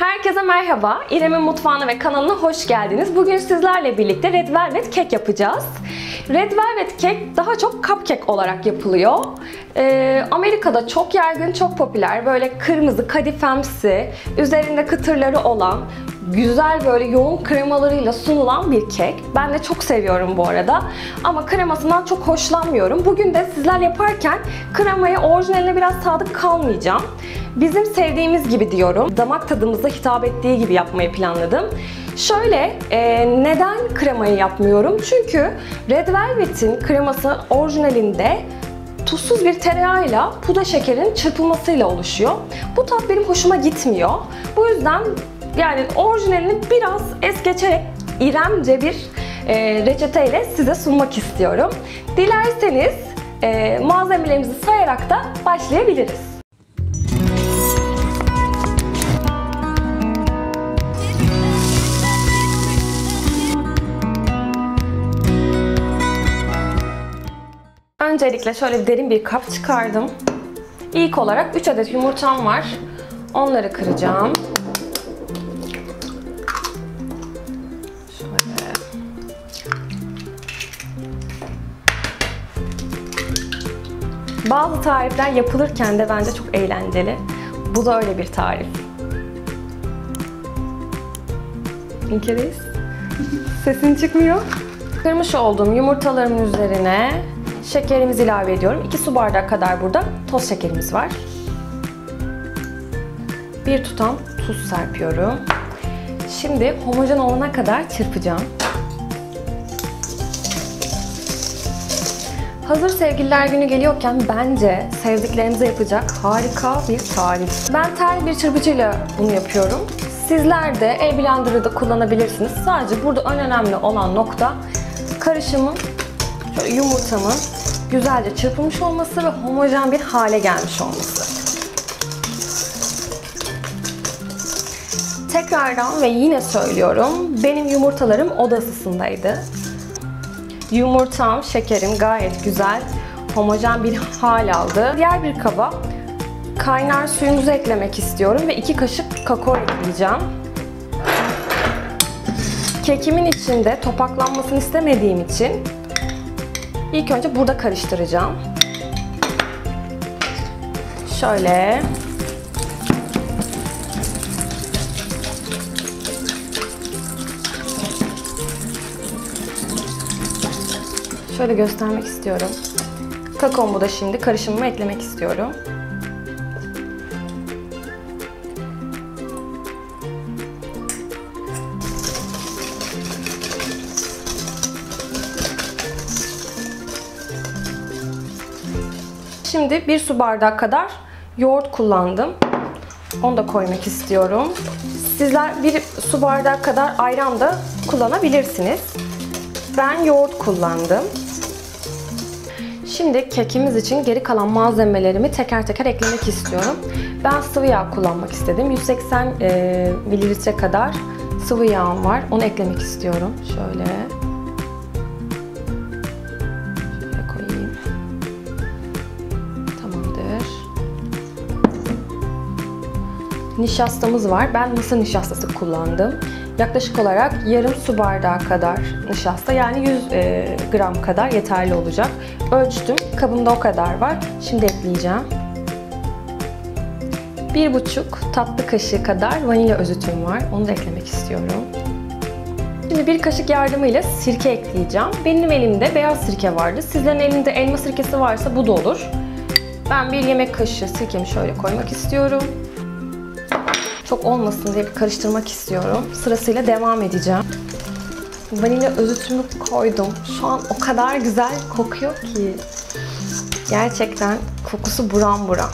Herkese merhaba. İrem'in mutfağına ve kanalına hoş geldiniz. Bugün sizlerle birlikte Red Velvet kek yapacağız. Red Velvet kek daha çok cupcake olarak yapılıyor. Amerika'da çok yaygın, çok popüler. Böyle kırmızı, kadifemsi, üzerinde kıtırları olan, güzel böyle yoğun kremalarıyla sunulan bir kek. Ben de çok seviyorum bu arada. Ama kremasından çok hoşlanmıyorum. Bugün de sizler yaparken kremaya orijinaline biraz sadık kalmayacağım. Bizim sevdiğimiz gibi diyorum. Damak tadımıza hitap ettiği gibi yapmayı planladım. Şöyle, neden kremayı yapmıyorum? Çünkü Red Velvet'in kreması orijinalinde tuzsuz bir tereyağıyla pudra şekerin çırpılmasıyla oluşuyor. Bu tat benim hoşuma gitmiyor. Bu yüzden yani orijinalini biraz es geçerek İremce bir reçeteyle size sunmak istiyorum. Dilerseniz malzemelerimizi sayarak da başlayabiliriz. Öncelikle şöyle derin bir kap çıkardım. İlk olarak 3 adet yumurtam var. Onları kıracağım. Şöyle. Bazı tarifler yapılırken de bence çok eğlenceli. Bu da öyle bir tarif. İnkereyiz. Sesin çıkmıyor. Kırmış olduğum yumurtalarımın üzerine şekerimizi ilave ediyorum. 2 su bardağı kadar burada toz şekerimiz var. Bir tutam tuz serpiyorum. Şimdi homojen olana kadar çırpacağım. Hazır sevgililer günü geliyorken bence sevdiklerinize yapacak harika bir tarif. Ben tel bir çırpıcıyla bunu yapıyorum. Sizler de el blender'ı da kullanabilirsiniz. Sadece burada en önemli olan nokta karışımın, şöyle yumurtamın güzelce çırpılmış olması ve homojen bir hale gelmiş olması. Tekrardan ve yine söylüyorum, benim yumurtalarım oda ısısındaydı. Yumurtam, şekerim gayet güzel, homojen bir hal aldı. Diğer bir kaba kaynar suyumuzu eklemek istiyorum ve 2 kaşık kakao ekleyeceğim. Kekimin içinde topaklanmasını istemediğim için İlk önce burada karıştıracağım. Şöyle. Şöyle göstermek istiyorum. Kakaomu da şimdi karışımıma eklemek istiyorum. Şimdi 1 su bardağı kadar yoğurt kullandım. Onu da koymak istiyorum. Sizler 1 su bardağı kadar ayran da kullanabilirsiniz. Ben yoğurt kullandım. Şimdi kekimiz için geri kalan malzemelerimi teker teker eklemek istiyorum. Ben sıvı yağ kullanmak istedim. 180 mililitre kadar sıvı yağım var. Onu eklemek istiyorum. Şöyle. Nişastamız var. Ben mısır nişastası kullandım. Yaklaşık olarak yarım su bardağı kadar nişasta, yani 100 gram kadar yeterli olacak. Ölçtüm. Kabımda o kadar var. Şimdi ekleyeceğim. 1,5 tatlı kaşığı kadar vanilya özütüm var. Onu da eklemek istiyorum. Şimdi 1 kaşık yardımıyla sirke ekleyeceğim. Benim elimde beyaz sirke vardı. Sizlerin elinde elma sirkesi varsa bu da olur. Ben 1 yemek kaşığı sirkemi şöyle koymak istiyorum. Çok olmasın diye bir karıştırmak istiyorum. Sırasıyla devam edeceğim. Vanilya özütümü koydum. Şu an o kadar güzel kokuyor ki. Gerçekten kokusu buram buram.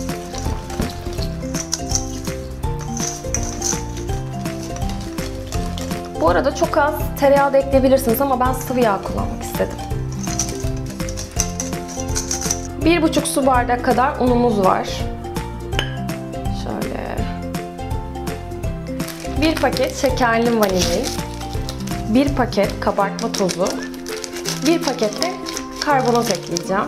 Bu arada çok az tereyağı da ekleyebilirsiniz ama ben sıvı yağ kullanmak istedim. 1,5 su bardağı kadar unumuz var. 1 paket şekerli vanilin, 1 paket kabartma tozu, 1 paket de karbonat ekleyeceğim.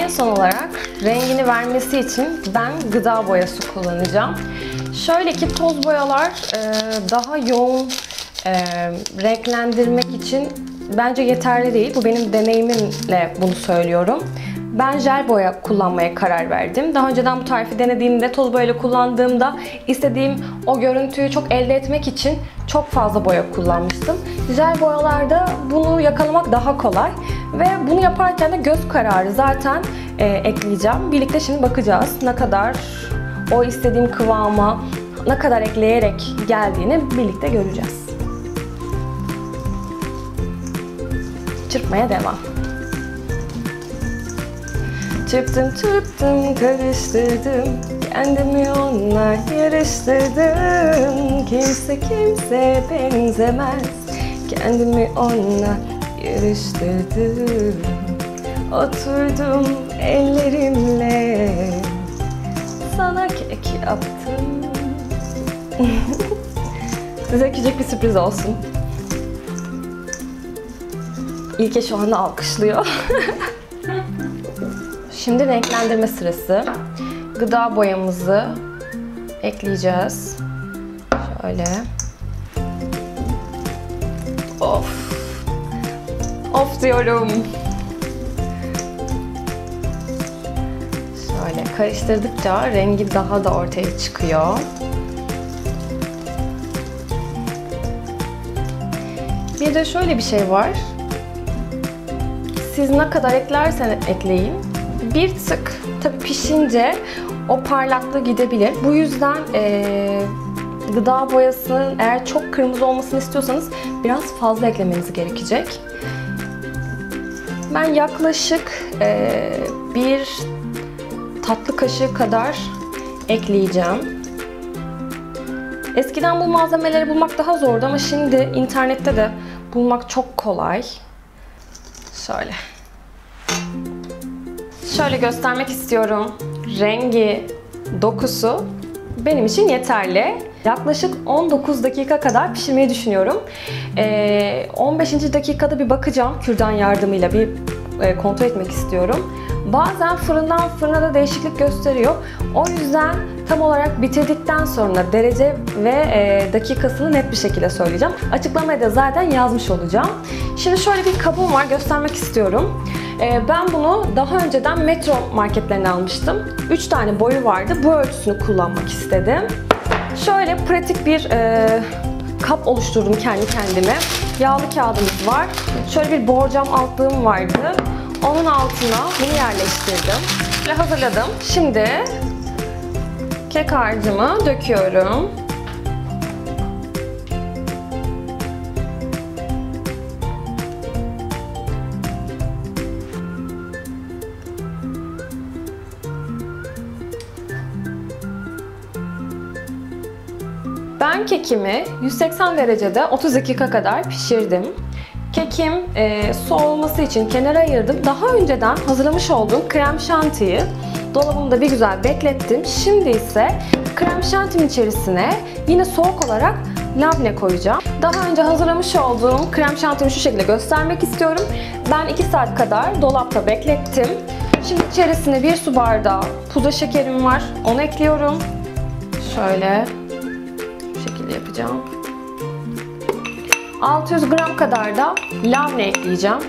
En son olarak rengini vermesi için ben gıda boyası kullanacağım. Şöyle ki toz boyalar daha yoğun renklendirmek için bence yeterli değil. Bu benim deneyimimle bunu söylüyorum. Ben jel boya kullanmaya karar verdim. Daha önceden bu tarifi denediğimde, toz boyayla kullandığımda istediğim o görüntüyü çok elde etmek için çok fazla boya kullanmıştım. Jel boyalarda bunu yakalamak daha kolay ve bunu yaparken de göz kararı zaten ekleyeceğim. Birlikte şimdi bakacağız ne kadar o istediğim kıvama, ne kadar ekleyerek geldiğini birlikte göreceğiz. Çırpmaya devam. Çırptım çırptım karıştırdım, kendimi onunla yarıştırdım. Kimse kimseye benzemez, kendimi onunla yarıştırdım. Oturdum ellerimle, sana kek yaptım. Size küçük bir sürpriz olsun. İlke şu anda alkışlıyor. Şimdi renklendirme sırası. Gıda boyamızı ekleyeceğiz. Şöyle. Of. Of diyorum. Şöyle karıştırdıkça rengi daha da ortaya çıkıyor. Bir de şöyle bir şey var. Siz ne kadar eklerseniz ekleyin, bir tık tabii pişince o parlaklığı gidebilir. Bu yüzden gıda boyasının eğer çok kırmızı olmasını istiyorsanız biraz fazla eklemeniz gerekecek. Ben yaklaşık bir tatlı kaşığı kadar ekleyeceğim. Eskiden bu malzemeleri bulmak daha zordu ama şimdi internette de bulmak çok kolay. Şöyle göstermek istiyorum. Rengi, dokusu benim için yeterli. Yaklaşık 19 dakika kadar pişirmeyi düşünüyorum. 15. dakikada bir bakacağım. Kürdan yardımıyla bir kontrol etmek istiyorum. Bazen fırından fırına da değişiklik gösteriyor. O yüzden tam olarak bitirdikten sonra derece ve dakikasını net bir şekilde söyleyeceğim. Açıklamaya da zaten yazmış olacağım. Şimdi şöyle bir kabım var, göstermek istiyorum. Ben bunu daha önceden Metro marketlerinden almıştım. 3 tane boyu vardı. Bu ölçüsünü kullanmak istedim. Şöyle pratik bir kap oluşturdum kendi kendime. Yağlı kağıdımız var. Şöyle bir borcam altlığım vardı. Onun altına bunu yerleştirdim ve hazırladım. Şimdi kek harcımı döküyorum. Ben kekimi 180 derecede 30 dakika kadar pişirdim. Kekim soğuması için kenara ayırdım. Daha önceden hazırlamış olduğum krem şantiyi dolabımda bir güzel beklettim. Şimdi ise krem şantinin içerisine yine soğuk olarak labne koyacağım. Daha önce hazırlamış olduğum krem şantimi şu şekilde göstermek istiyorum. Ben 2 saat kadar dolapta beklettim. Şimdi içerisine 1 su bardağı pudra şekerim var. Onu ekliyorum. Şöyle bu şekilde yapacağım. 600 gram kadar da labne ekleyeceğim.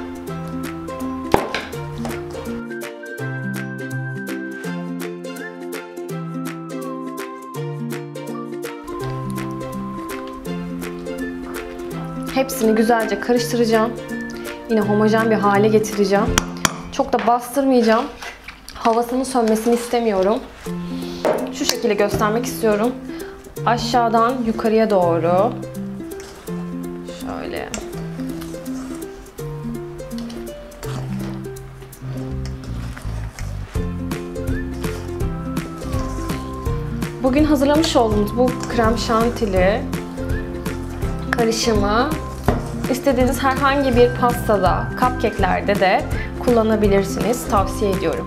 Hepsini güzelce karıştıracağım. Yine homojen bir hale getireceğim. Çok da bastırmayacağım. Havasının sönmesini istemiyorum. Şu şekilde göstermek istiyorum. Aşağıdan yukarıya doğru. Şöyle. Bugün hazırlamış olduğumuz bu krem şantili karışımı istediğiniz herhangi bir pastada, cupcake'lerde de kullanabilirsiniz. Tavsiye ediyorum.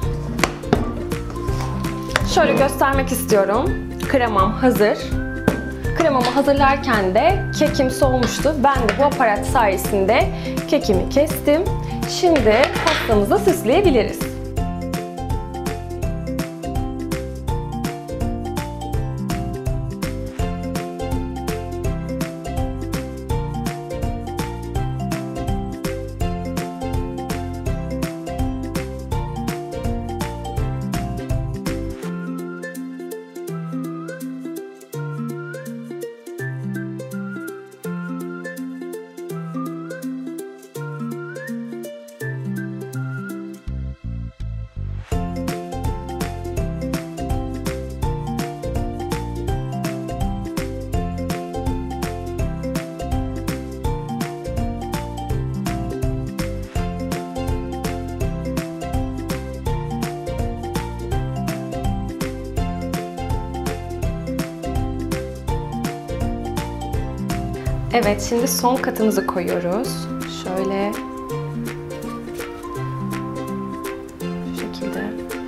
Şöyle göstermek istiyorum. Kremam hazır. Kremamı hazırlarken de kekim soğumuştu. Ben de bu aparat sayesinde kekimi kestim. Şimdi pastamızı süsleyebiliriz. Evet, şimdi son katımızı koyuyoruz. Şöyle. Şu şekilde.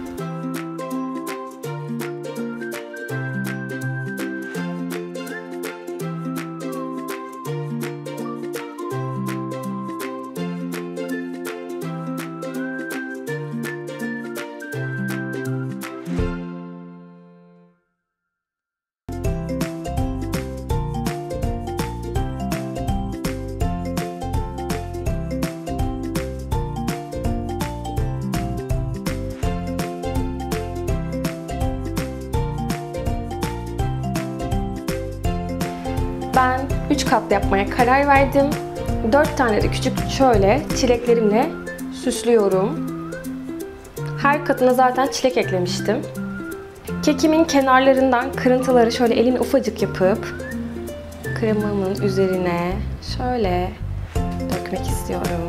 Ben 3 kat yapmaya karar verdim. 4 tane de küçük şöyle çileklerimle süslüyorum. Her katına zaten çilek eklemiştim. Kekimin kenarlarından kırıntıları şöyle elimle ufacık yapıp kremamın üzerine şöyle dökmek istiyorum.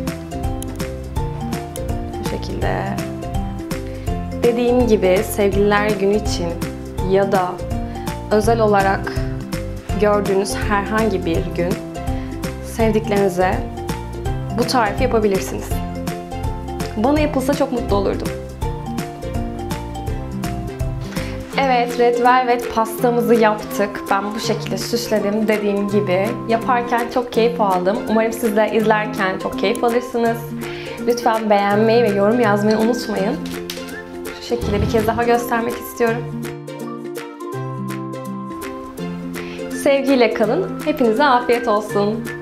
Bu şekilde. Dediğim gibi Sevgililer Günü için ya da özel olarak gördüğünüz herhangi bir gün sevdiklerinize bu tarifi yapabilirsiniz. Bana yapılsa çok mutlu olurdum. Evet, Red Velvet pastamızı yaptık. Ben bu şekilde süsledim dediğim gibi. Yaparken çok keyif aldım. Umarım siz de izlerken çok keyif alırsınız. Lütfen beğenmeyi ve yorum yazmayı unutmayın. Şu şekilde bir kez daha göstermek istiyorum. Sevgiyle kalın. Hepinize afiyet olsun.